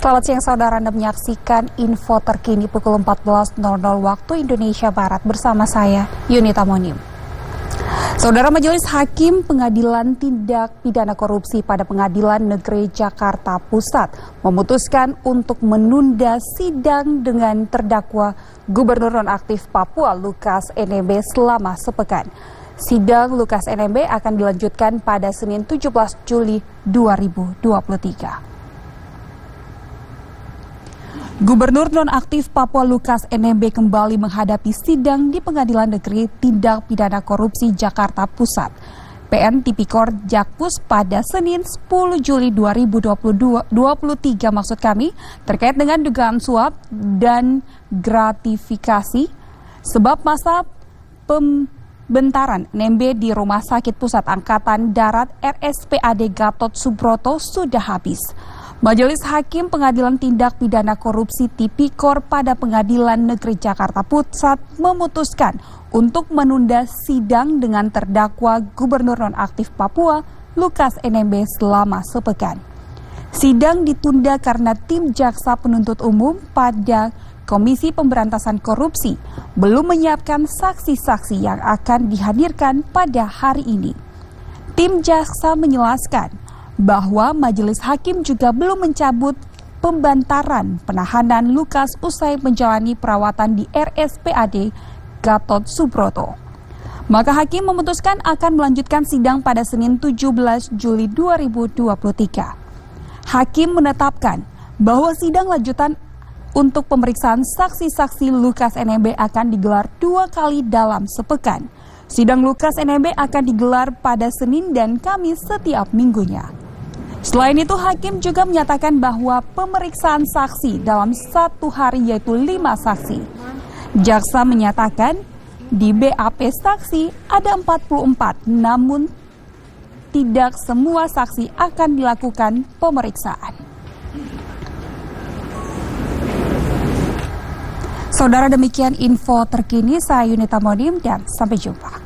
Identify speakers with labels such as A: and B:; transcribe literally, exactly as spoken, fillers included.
A: Selamat siang saudara, Anda menyaksikan info terkini pukul empat belas nol nol waktu Indonesia Barat bersama saya, Yunita Monim. Saudara, Majelis Hakim Pengadilan Tindak Pidana Korupsi pada Pengadilan Negeri Jakarta Pusat memutuskan untuk menunda sidang dengan terdakwa Gubernur Nonaktif Papua Lukas N M B selama sepekan. Sidang Lukas N M B akan dilanjutkan pada Senin tujuh belas Juli dua ribu dua puluh tiga. Gubernur nonaktif Papua Lukas N M B kembali menghadapi sidang di Pengadilan Negeri Tindak Pidana Korupsi Jakarta Pusat P N Tipikor Jakpus pada Senin sepuluh Juli dua ribu dua puluh tiga maksud kami terkait dengan dugaan suap dan gratifikasi sebab masa pembentaran N M B di Rumah Sakit Pusat Angkatan Darat R S P A D Gatot Subroto sudah habis. Majelis Hakim Pengadilan Tindak Pidana Korupsi Tipikor pada Pengadilan Negeri Jakarta Pusat memutuskan untuk menunda sidang dengan terdakwa Gubernur Nonaktif Papua Lukas N M B selama sepekan. Sidang ditunda karena tim Jaksa Penuntut Umum pada Komisi Pemberantasan Korupsi belum menyiapkan saksi-saksi yang akan dihadirkan pada hari ini. Tim Jaksa menjelaskan bahwa Majelis Hakim juga belum mencabut pembantaran penahanan Lukas usai menjalani perawatan di R S P A D Gatot Subroto. Maka Hakim memutuskan akan melanjutkan sidang pada Senin tujuh belas Juli dua ribu dua puluh tiga. Hakim menetapkan bahwa sidang lanjutan untuk pemeriksaan saksi-saksi Lukas N M B akan digelar dua kali dalam sepekan. Sidang Lukas N M B akan digelar pada Senin dan Kamis setiap minggunya. Selain itu, Hakim juga menyatakan bahwa pemeriksaan saksi dalam satu hari yaitu lima saksi. Jaksa menyatakan di B A P saksi ada empat puluh empat, namun tidak semua saksi akan dilakukan pemeriksaan. Saudara, demikian info terkini, saya Yunita Monim dan sampai jumpa.